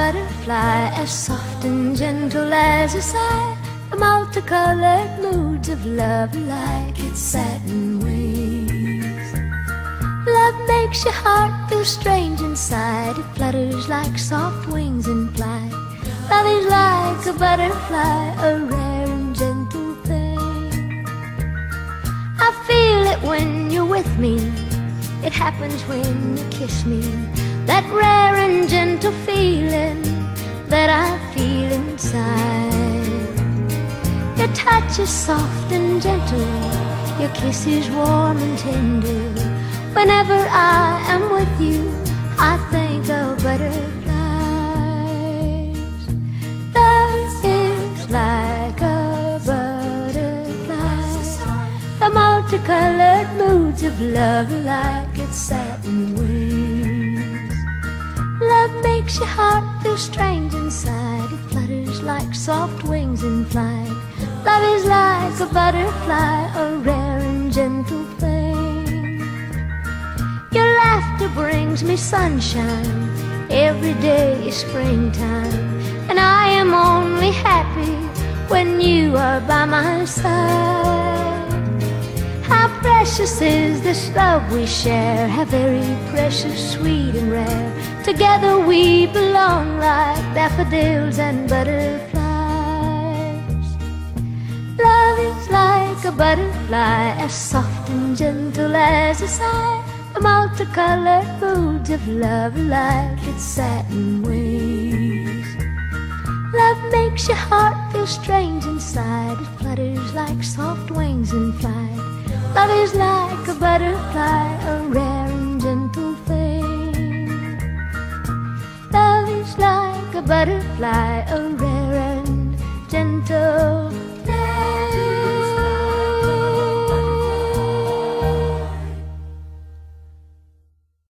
butterfly, as soft and gentle as a sigh. The multicolored moods of love like its satin wings. Love makes your heart feel strange inside. It flutters like soft wings in flight. Love is like a butterfly, a rare and gentle thing. I feel it when you're with me. It happens when you kiss me. That rare and gentle feeling that I feel inside. Your touch is soft and gentle. Your kiss is warm and tender. Whenever I am with you, I think of butterflies. Love is like a butterfly. The multicolored moods of love like its satin wings. Love makes your heart feel strange inside. It flutters like soft wings in flight. Love is like a butterfly, a rare and gentle thing. Your laughter brings me sunshine. Every day is springtime. And I am only happy when you are by my side. How precious is this love we share. How very precious, sweet and rare. Together we belong like daffodils and butterflies. Love is like a butterfly, as soft and gentle as a sigh. The multicolored moods of love like its satin wings. Love makes your heart feel strange inside. It flutters like soft wings in flight. Love is like a butterfly, a rare and gentle thing. Love is like a butterfly, a rare